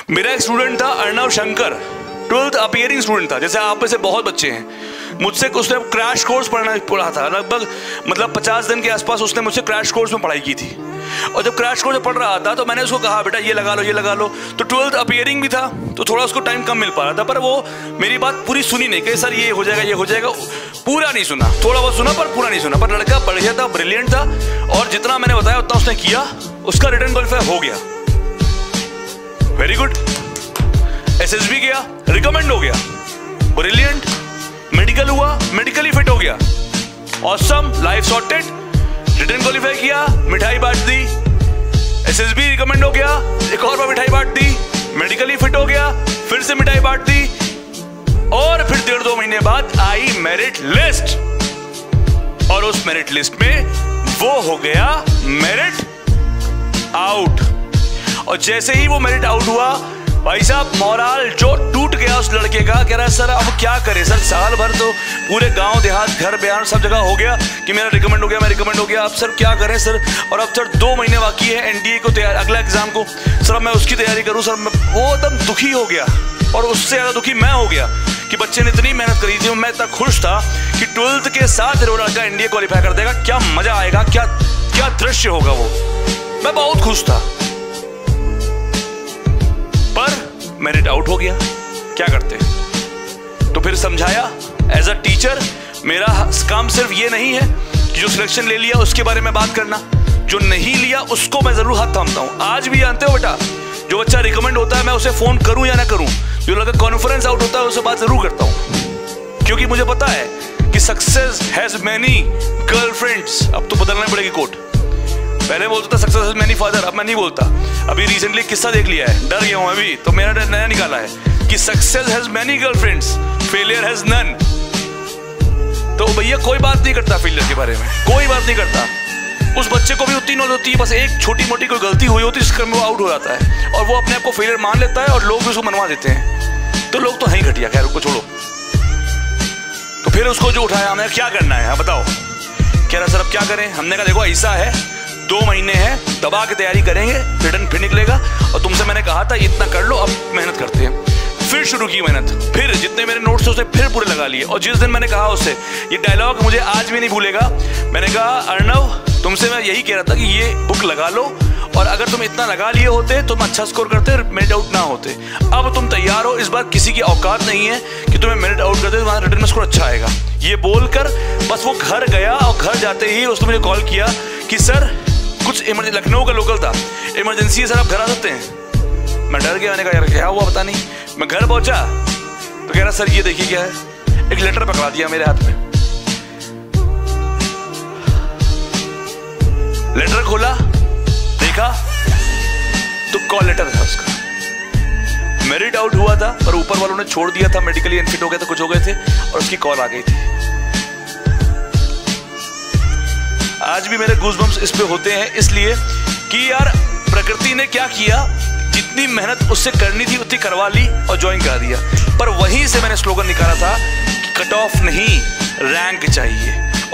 मेरा एक स्टूडेंट था Arnav Shankar, 12th appearing student था। जैसे आप में से बहुत बच्चे हैं, मुझसे उसने क्रैश कोर्स पढ़ा था। लगभग मतलब 50 दिन के आसपास उसने मुझसे क्रैश कोर्स में पढ़ाई की थी। और जब क्रैश कोर्स में पढ़ रहा था तो मैंने उसको कहा बेटा ये लगा लो ये लगा लो। तो 12th अपीयरिंग भी था तो थोड़ा उसको टाइम कम मिल पा रहा था, पर वो मेरी बात पूरी सुनी नहीं कि सर ये हो जाएगा, पूरा नहीं सुना। थोड़ा बहुत सुना पर पूरा नहीं सुना। पर लड़का बढ़िया था, ब्रिलियंट था, और जितना मैंने बताया उतना उसने किया। उसका रिटन क्वालिफाई हो गया, वेरी गुड। SSB गया, रिकमेंड हो गया, ब्रिलियंट। मेडिकल हुआ, मेडिकली फिट हो गया, awesome, life sorted. Written qualify किया, मिठाई बांट दी। SSB रिकमेंड हो गया, एक और बार मिठाई बांट दी। मेडिकली फिट हो गया, फिर से मिठाई बांट दी। और फिर 1.5-2 महीने बाद आई मेरिट लिस्ट, और उस मेरिट लिस्ट में वो हो गया मेरिट आउट। और जैसे ही वो मेरिट आउट हुआ, भाई साहब मोराल जो टूट गया उस लड़के का। कह रहा सर अब क्या करें सर, साल भर तो पूरे गांव देहात घर बयान सब जगह हो गया कि मेरा रिकमेंड हो गया, मैं रिकमेंड हो गया। अब सर क्या करें सर, और अब सर 2 महीने बाकी है NDA को तैयार, अगला एग्जाम को। सर अब मैं उसकी तैयारी करूं सर। वो एकदम दुखी हो गया, और उससे ज्यादा दुखी मैं हो गया कि बच्चे ने इतनी मेहनत करी थी। मैं इतना खुश था कि 12th के साथ वो लड़का NDA क्वालिफाई कर देगा, क्या मजा आएगा, क्या दृश्य होगा वो। मैं बहुत खुश था, पर मेरिट आउट हो गया। क्या करते? तो फिर समझाया एज अ टीचर, मेरा काम सिर्फ ये नहीं है कि जो सिलेक्शन ले लिया उसके बारे में बात करना, जो नहीं लिया उसको मैं जरूर हाथ थामता हूं। आज भी जानते हो बेटा, जो बच्चा रिकमेंड होता है मैं उसे फोन करूं या ना करूं, जो लगा कॉन्फ्रेंस आउट होता है उससे बात जरूर करता हूं, क्योंकि मुझे पता है कि सक्सेस हैज मैनी गर्लफ्रेंड्स। अब तो बदलना पड़ेगी कोट। पहले बोलता था सक्सेस हैज मैनी फादर, अब मैं नहीं बोलता। अभी रिसेंटली किस्सा देख लिया है, डर गया हूं अभी, तो मेरा नया निकाला है कि success has many girlfriends, failure has none. तो भैया कोई बात नहीं करता फेलियर के बारे में, कोई बात नहीं करता। उस बच्चे को भी उतनी नॉलेज होती है, बस एक छोटी मोटी कोई गलती हुई होती है जिसके में वो आउट हो जाता है, और वो अपने आप को फेलियर मान लेता है, और लोग भी उसको मनवा देते हैं। तो लोग तो हैं घटिया, खैर उसको छोड़ो। तो फिर उसको जो उठाया, हमें क्या करना है हाँ बताओ। कह रहा सर अब क्या करें। हमने कहा देखो ऐसा है, 2 महीने हैं, दबा के तैयारी करेंगे, रिटर्न फिर निकलेगा, और तुमसे मैंने कहा था इतना कर लो, अब मेहनत करते हैं। फिर शुरू की मेहनत, फिर जितने मेरे नोट्स थे उसे फिर पूरे लगा लिए। और जिस दिन मैंने कहा उससे, ये डायलॉग मुझे आज भी नहीं भूलेगा, मैंने कहा अर्णव तुमसे मैं यही कह रहा था कि ये बुक लगा लो, और अगर तुम इतना लगा लिए होते तो तुम अच्छा स्कोर करते, मेरिट आउट ना होते। अब तुम तैयार हो, इस बार किसी की औकात नहीं है कि तुम्हें मेरिट आउट करते, तुम्हारा रिटर्न में स्कोर अच्छा आएगा। ये बोलकर बस वो घर गया, और घर जाते ही उसने मुझे कॉल किया कि सर कुछ इमरजेंसी, लखनऊ का लोकल था, इमरजेंसी है सर आप घर आ सकते हैं। मैं डर गया, मैंने कहा यार क्या हुआ पता नहीं। मैं घर पहुंचा तो कह रहा सर ये देखिए क्या है। एक लेटर पकड़ा दिया मेरे हाथ में, लेटर खोला, देखा तो कॉल लेटर था उसका। मेरिट आउट हुआ था, पर ऊपर वालों ने छोड़ दिया था, मेडिकली अनफिट हो गए थे, कुछ हो गए थे, और उसकी कॉल आ गई थी। आज भी मेरे गूज़बम्प्स इस पे होते हैं, इसलिए कि यार प्रकृति ने क्या किया, जितनी मेहनत उससे करनी थी उतनी करवा ली और ज्वाइन करा दिया। पर वहीं से मैंने स्लोगन निकाला था कि कट ऑफ नहीं, रैंक चाहिए।